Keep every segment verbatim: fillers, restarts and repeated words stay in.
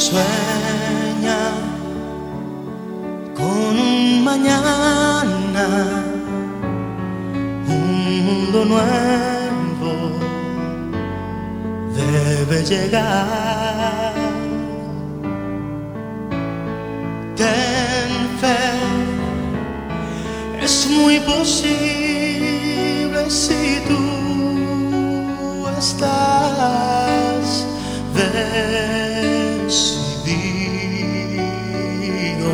Sueña con un mañana, un mundo nuevo debe llegar. Ten fe, es muy posible si tú estás decidido.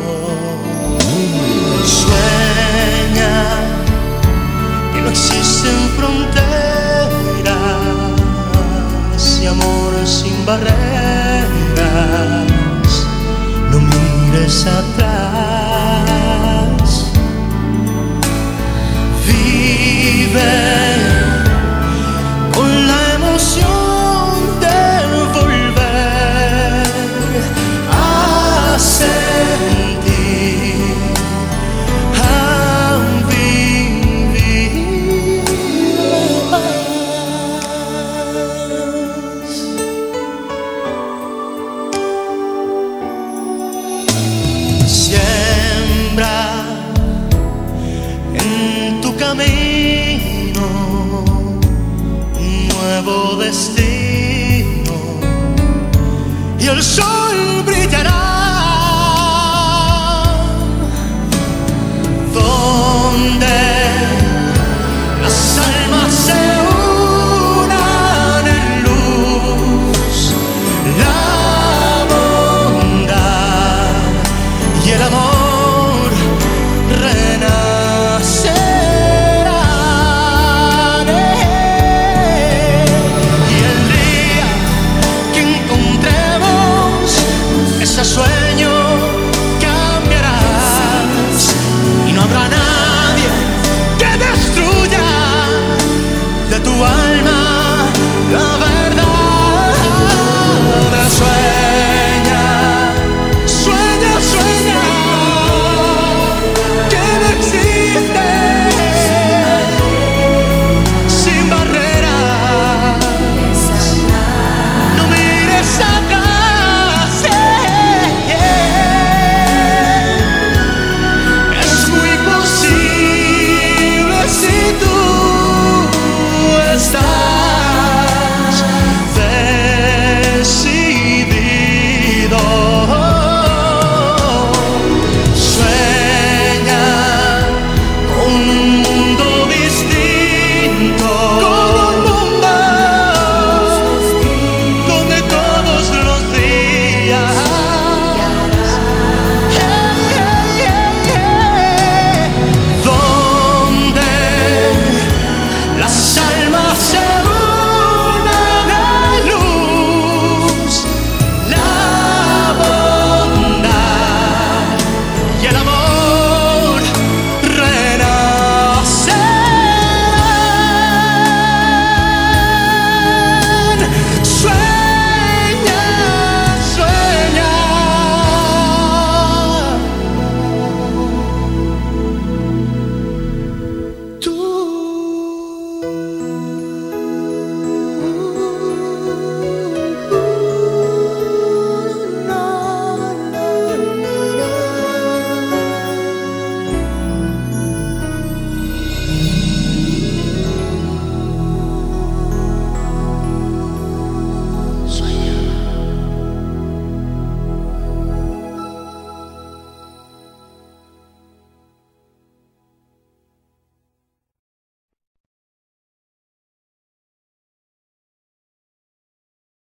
Sueña que no existen fronteras y amor sin barreras. No mires atrás, vive con la emoción de volver a sentir, a vivir más. Siembra en tu camino un nuevo destino y el sol brilla.